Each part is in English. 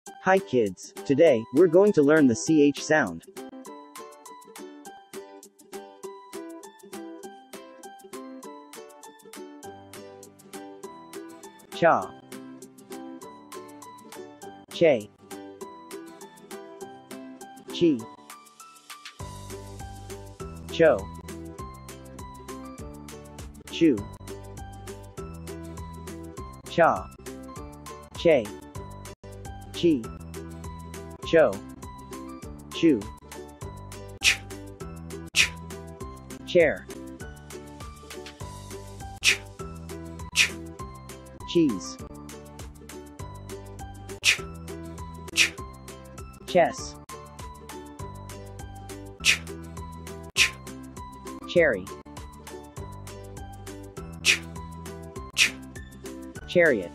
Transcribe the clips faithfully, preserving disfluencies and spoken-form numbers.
Hi kids, today, we're going to learn the C H sound. Cha. Che. Chi. Cho. Chu. Cha. Che. Chi. Cho. Chu. Ch. Ch. Chair. Ch. Ch. Cheese. Ch. Ch. Chess. Ch. Ch. Cherry. Ch. Ch. Chariot.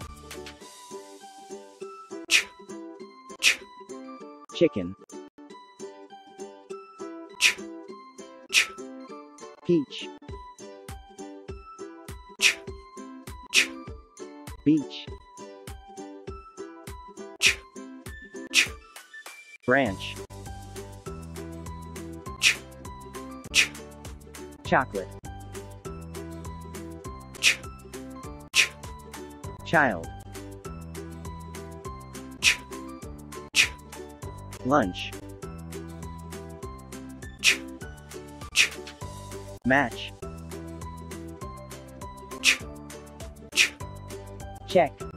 Ch. Ch. Chicken. Ch. Ch. Peach. Ch. Ch. Beach. Ch. Ch. Branch. Ch. Ch. Chocolate. Ch. Ch. Child. Ch. Ch. Lunch. Ch. Ch. Match. Ch. Ch. Check.